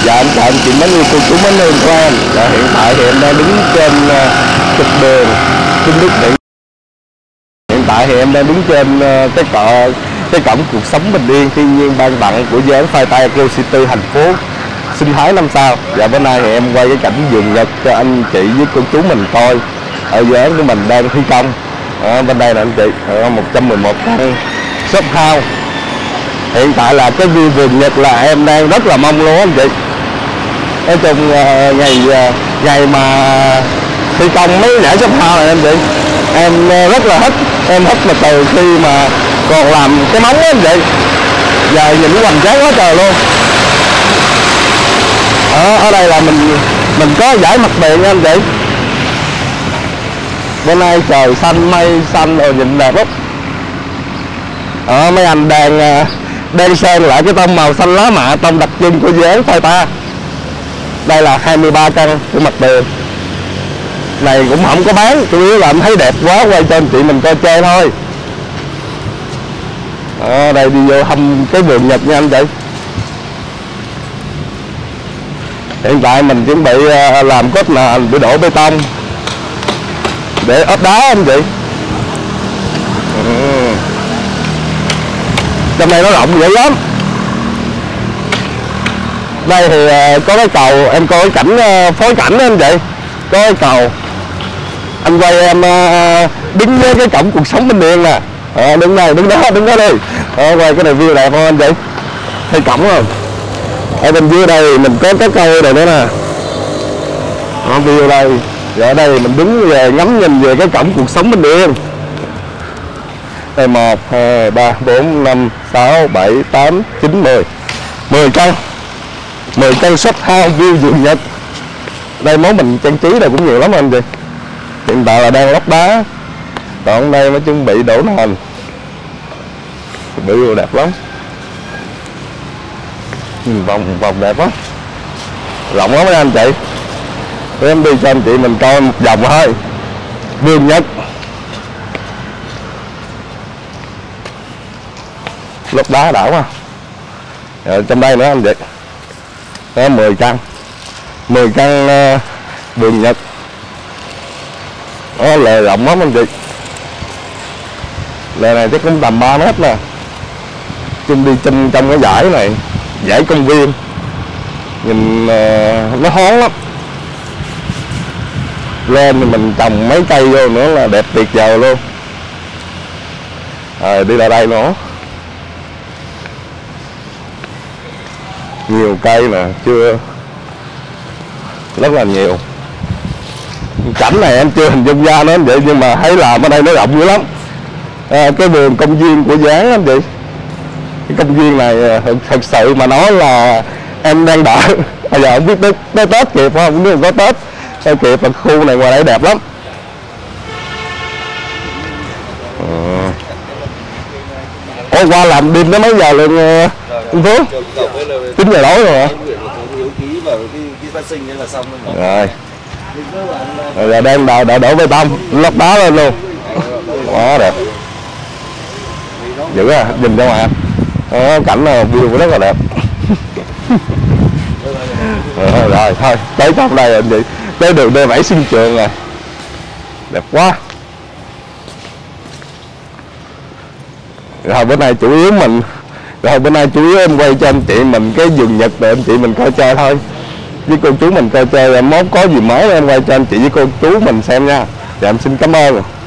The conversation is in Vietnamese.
Dạ em chào anh chị mến yêu cô chú mến yêu của em. Dạ, hiện tại thì em đang đứng trên trục đường Kinh Đức Điện. Hiện tại thì em đang đứng trên cái cổng cuộc sống bình yên thiên nhiên ban tặng của dự án Phai Tây Eco City thành phố sinh thái 5 sao. Dạ bữa nay thì em quay cái cảnh vườn nhật cho anh chị với cô chú mình coi. Ở dự án của mình đang thi công. Bên đây là anh chị 111 căn shop house. Hiện tại là cái view vườn nhật là em đang rất là mong luôn anh chị. Nói chung ngày mà thi công mấy nhãn shop house này anh chị, em rất là thích. Em thích mà từ khi mà còn làm cái móng á anh chị, giờ nhìn hoành tráng quá trời luôn. Ở đây là mình có giải mặt tiền nha anh chị. Bữa nay trời xanh mây xanh rồi nhìn đẹp lắm. Mấy anh đang sơn lại cái tông màu xanh lá mạ, tông đặc trưng của dự án Phai Ta. Đây là 23 căn của mặt tiền. Này cũng không có bán, chủ yếu là em thấy đẹp quá quay cho anh chị mình coi chơi thôi. Đây đi vô thăm cái vườn nhật nha anh chị. Hiện tại mình chuẩn bị làm cốt nền để đổ bê tông để ốp đá anh chị. Trong này nó rộng dữ lắm. Đây thì có cái cầu, em coi cái cảnh phối cảnh đó anh chị. Có cái cầu. Anh quay em đứng với cái cổng cuộc sống bình yên nè. Đứng đây, đứng đó đi. Quay cái này view đẹp không anh chị? Thấy cổng không? Ở bên dưới đây mình có cái cây này nữa nè. View đây. Rồi ở đây mình đứng về ngắm nhìn về cái cổng cuộc sống bình yên. Đây 1, 2, 3, 4, 5, 6, 7, 8, 9, 10 10 căn. 10 căn shop house view vườn nhật. Đây món mình trang trí này cũng nhiều lắm anh chị. Hiện tại là đang lót đá. Còn đây mới chuẩn bị đổ nền. View đẹp lắm. Nhìn vòng đẹp lắm. Rộng lắm mấy anh chị. Để em đi cho anh chị mình coi một vòng thôi. Vườn nhật. Lót đá đảo quá. Rồi trong đây nữa anh chị. Đó 10 căn. 10 căn vườn nhật. Lề rộng lắm anh chị. Lề này chắc cũng tầm 3 mét nè. Chung đi trong cái dãy này, dãy công viên. Nhìn nó hoáng lắm. Lên thì mình trồng mấy cây vô nữa là đẹp tuyệt vời luôn. Đi ra đây nữa. Nhiều cây nè, chưa rất là nhiều. Cảnh này em chưa hình dung ra nữa vậy, nhưng mà thấy làm ở đây nó rộng dữ lắm. Cái vườn công viên của dự án anh chị. Cái công viên này thật sự mà nói là em đang đợi. Bây giờ không biết tới Tết kịp không, không biết có Tết kịp. Là khu này ngoài đây đẹp lắm. Qua làm đêm tới mấy giờ luôn anh Phú? 9 giờ tối rồi hả? Rồi đang đổ bê tông, lót đá lên luôn. Quá đẹp. Dữ à, nhìn ra ngoài. Cảnh là view rất là đẹp. Rồi thôi, tới trong đây anh chị. Tới đường D7 Xuân Trường rồi. Đẹp quá. Rồi bữa nay chủ yếu em quay cho anh chị mình cái vườn nhật để anh chị mình coi chơi thôi. Với cô chú mình coi chơi, mốt có gì mới em quay cho anh chị với cô chú mình xem nha. Dạ em xin cảm ơn.